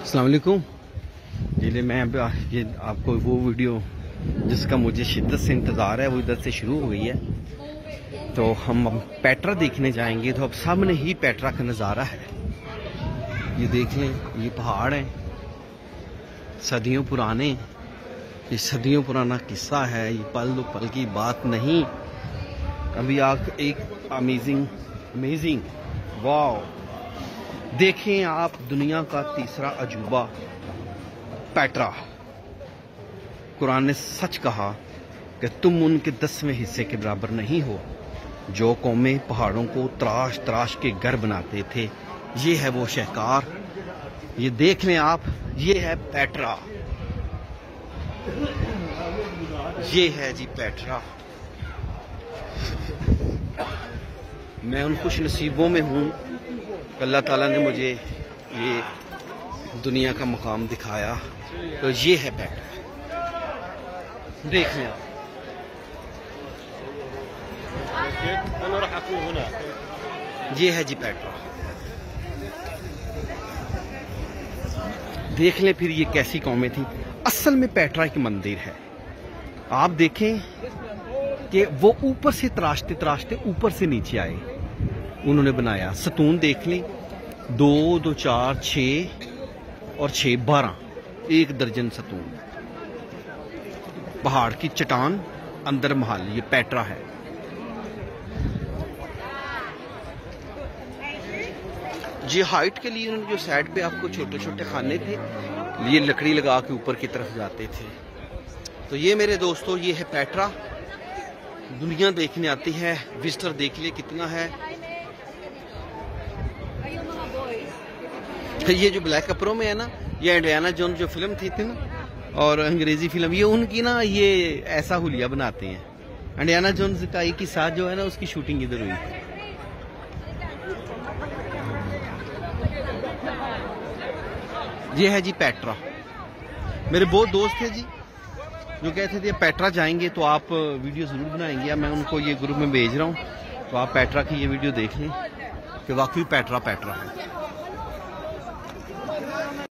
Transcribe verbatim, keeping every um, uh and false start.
अस्सलाम वालेकुम जी। मैं ये आपको वो वीडियो जिसका मुझे शिद्दत से इंतज़ार है वो इधर से शुरू हो गई है। तो हम अब पेट्रा देखने जाएंगे। तो अब सामने ही पेट्रा का नज़ारा है। ये देख लें, ये पहाड़ है सदियों पुराने। ये सदियों पुराना किस्सा है, ये पल दो पल की बात नहीं। अभी आप एक अमेजिंग अमेजिंग वाव देखें आप, दुनिया का तीसरा अजूबा पेट्रा। कुरान ने सच कहा कि तुम उनके दसवें हिस्से के बराबर नहीं हो जो कौमें पहाड़ों को तराश तराश के घर बनाते थे। ये है वो शहकार। ये देख लें आप, ये है पेट्रा। ये है जी पेट्रा। मैं उन खुश नसीबों में हूँ, अल्लाह ताला ने मुझे ये दुनिया का मकाम दिखाया। तो ये है पेट्रा, देख लें आप। ये है जी पेट्रा। देख लें फिर ये कैसी कौमें थी। असल में पेट्रा एक मंदिर है। आप देखें कि वो ऊपर से तराशते तराशते ऊपर से नीचे आए, उन्होंने बनाया। सतून देख लें, दो दो चार छः और छः बारह, एक दर्जन सतून। पहाड़ की चट्टान, अंदर महल। ये पेट्रा है। ये हाइट के लिए उन्होंने जो साइड पे आपको छोटे छोटे खाने थे, ये लकड़ी लगा के ऊपर की तरफ जाते थे। तो ये मेरे दोस्तों, ये है पेट्रा। दुनिया देखने आती है, विजिटर देख लिए कितना है। ये जो ब्लैक कपड़ों में है ना, ये इंडियाना जोन जो फिल्म थी थी ना, और अंग्रेजी फिल्म, ये उनकी ना ये ऐसा हुलिया बनाते हैं। इंडियाना जोन्स का एक ही साथ जो है ना, उसकी शूटिंग इधर हुई थी। ये है जी पेट्रा। मेरे बहुत दोस्त थे जी जो कहते थे पेट्रा जाएंगे तो आप वीडियो जरूर बनाएंगे। मैं उनको ये ग्रुप में भेज रहा हूँ, तो आप पेट्रा की ये वीडियो देख लें कि वाकई पेट्रा पेट्रा है।